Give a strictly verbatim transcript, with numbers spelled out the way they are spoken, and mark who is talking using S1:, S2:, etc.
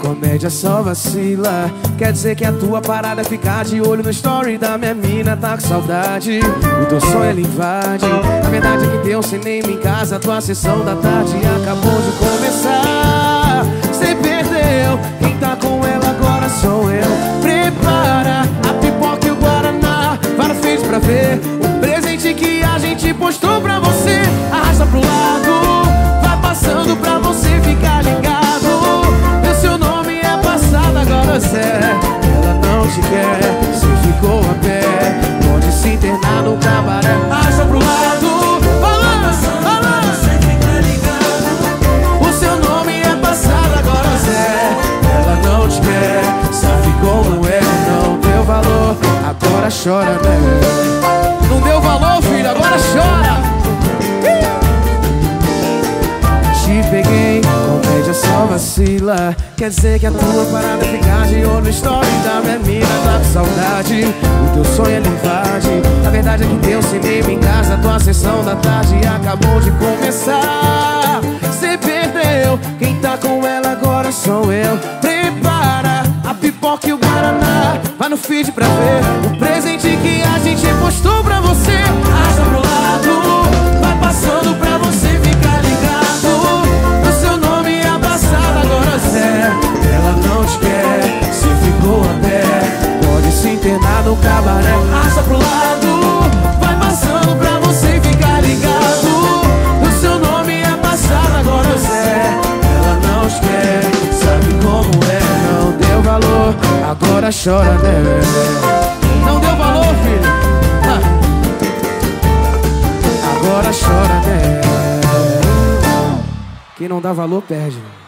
S1: comédia só vacila. Quer dizer que a tua parada é ficar de olho no story da minha mina. Tá com saudade, o teu sonho ele invade. A verdade é que deu cinema em casa, a tua sessão da tarde acabou de começar. Cê perdeu, quem tá com ela agora sou eu. Prepara a pipoca e o guaraná, vai no feed pra ver o presente que a gente postou pra você. Arrasta pro lado, vai passando pra você ficar ligado. E seu nome é passado, agora Zé. Ela não te quer, você ficou a pé, pode se internar no cabaré. Arrasta pro lado, vai lá, vai lá, você fica ligado. O seu nome é passado, agora Zé. Ela não te quer, sabe como é, não deu valor, agora chora, né? Não deu valor, filho, agora chora. Te peguei, comédia só vacila. Quer dizer que a tua parada é ficar de olho no story da minha mina. Tá com saudade, o teu sonho ele invade. A verdade é que deu cinema em casa, a tua sessão da tarde acabou de começar. Cê perdeu, quem tá com ela agora sou eu. Prepara a pipoca e o guaraná, vai no feed pra ver o presente que a gente postou pra você. Arrasta pro lado, vai passando pra você ficar ligado. O seu nome é passado, agora Zé. Ela não te quer, se ficou a pé, pode se internar no cabaré. Arrasta pro lado, vai passando pra você ficar ligado. O seu nome é passado, agora Zé. Ela não te quer, sabe como é, não deu valor, agora chora, né? Não deu valor, filho, ah. Agora chora, né? Quem não dá valor perde.